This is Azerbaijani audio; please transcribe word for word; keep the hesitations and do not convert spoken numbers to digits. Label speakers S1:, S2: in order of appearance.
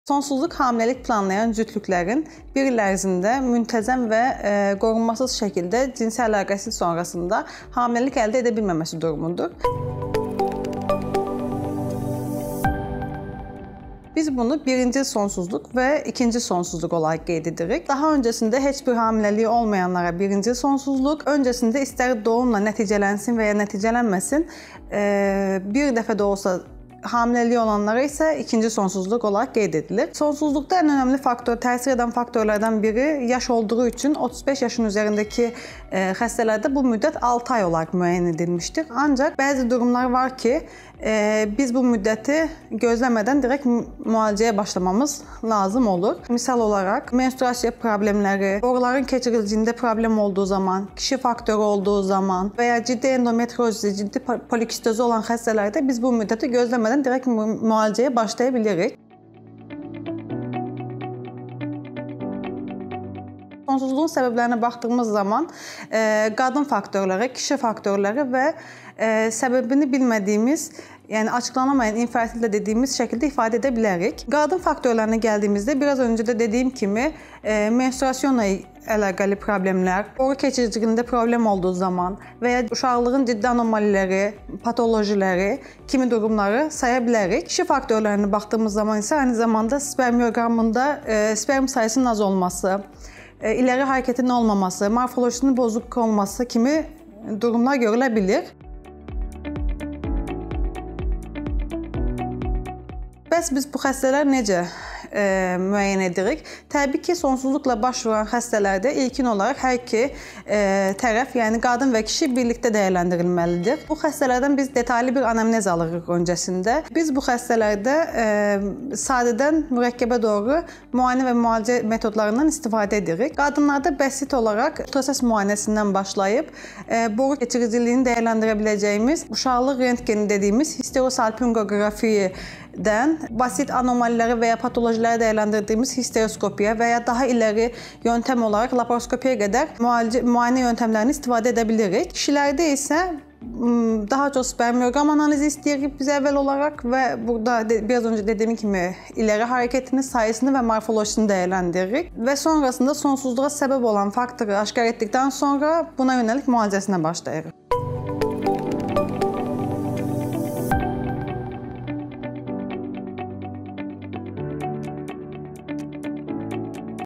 S1: Sonsuzluq hamiləlik planlayan cütlüklərin bir il ərzində müntəzəm və e, qorunmasız şəkildə cinsi əlaqəsi sonrasında hamiləlik əldə edə bilməməsi durumudur. Biz bunu birinci sonsuzluq və ikinci sonsuzluq olaraq qeyd edirik. Daha öncəsində heç bir hamiləliyi olmayanlara birinci sonsuzluq, öncəsində istər doğumla nəticələnsin və ya nəticələnməsin, e, bir dəfə də olsa hamiləliyi olanlara isə ikinci sonsuzluq olaraq qeyd edilir. Sonsuzluqda ən önəmli faktor, təsir edən faktorlardan biri yaş olduğu üçün otuz beş yaşın üzərindəki e, xəstələrdə bu müddət altı ay olaraq müəyyən edilmişdir. Ancaq bəzi durumlar var ki, e, biz bu müddəti gözləmədən direkt müalicəyə başlamamız lazım olur. Misal olaraq, menstruasiya problemləri, boruların keçirilciyində problem olduğu zaman, kişi faktoru olduğu zaman və ya ciddi endometriozi, ciddi polikistozi olan xəstələrdə biz bu müddəti gözləmədən direkt müalicəyə başlaya bilirik. Sonsuzluğun səbəblərinə baxdığımız zaman e, qadın faktorları, kişi faktorları və e, səbəbini bilmədiyimiz, yəni açıqlanamayan infertildə dediyimiz şəkildə ifadə edə bilərik. Qadın faktorlarına gəldiyimizdə biraz öncə də dediyim kimi e, menstruasiyonla əlaqəli problemlər, boru keçiriciliyində problem olduğu zaman və ya uşaqlığın ciddi anomaliləri, patolojiləri kimi durumları saya bilərik. Kişi faktorlarına baxdığımız zaman isə aynı zamanda spermioqramında e, sperm sayısının az olması, e, iləri hərəkətin olmaması, morfolojisinin bozuk olması kimi durumlar görülə bilir. Bəs biz bu xəstələr necə e, müəyyən edirik? Təbii ki, sonsuzluqla baş vuran xəstələrdə ilkin olaraq hər iki e, tərəf, yəni qadın və kişi birlikdə dəyərləndirilməlidir. Bu xəstələrdən biz detallı bir anamnez alırıq öncəsində. Biz bu xəstələrdə e, sadədən mürəkkəbə doğru müayinə və müalicə metodlarından istifadə edirik. Qadınlarda bəsit olaraq ultrasəs müayinəsindən başlayıb e, boru keçiriciliyini dəyərləndirə biləcəyimiz uşaqlıq rentgeni dediyimiz histerosalpingografiyi dən basit anomaliləri və ya patolojiləri dəyərləndirdiyimiz histeroskopiya və ya daha iləri yöntəm olaraq laparoskopiyaya qədər müalicə, müayinə yöntəmlərini istifadə edə bilirik. Kişilərdə isə daha çox spermioqram analizi istəyirik biz əvvəl olaraq və burada biraz öncə dediyim kimi iləri hərəkətini, sayısını və morfolojisini dəyərləndiririk və sonrasında sonsuzluğa səbəb olan faktoru aşkar etdikdən sonra buna yönəlik müalicəsinə başlayırıq.